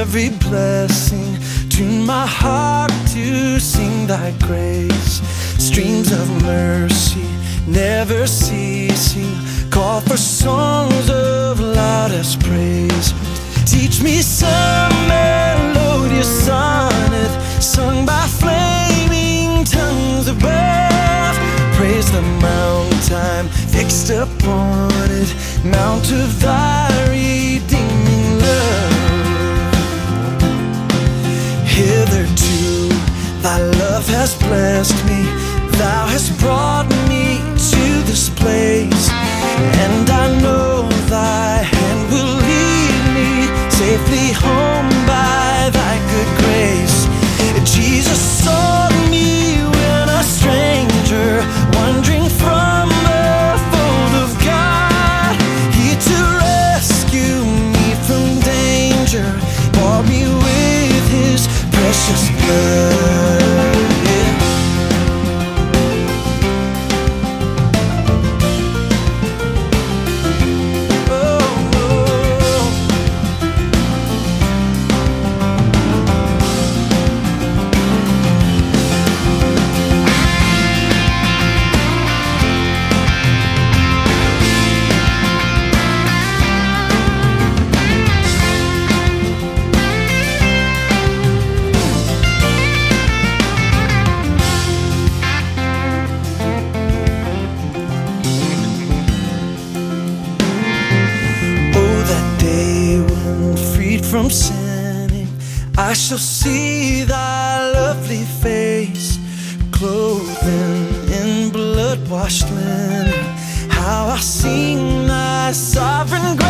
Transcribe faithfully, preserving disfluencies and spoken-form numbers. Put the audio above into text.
every blessing. Tune my heart to sing thy grace. Streams of mercy never ceasing, call for songs of loudest praise. Teach me some melodious sonnet sung by flaming tongues above. Praise the mountain fixed upon it, mount of thy redeeming love. Hitherto thy love has blessed me, thou hast brought me to this place, and I know thy hand will lead me safely home by thy good grace. Jesus sought me when a stranger, wandering from the fold of God. He to rescue me from danger, bought me with his precious blood. Yeah. From sinning, I shall see thy lovely face, clothing in blood-washed linen. How I sing thy sovereign grace.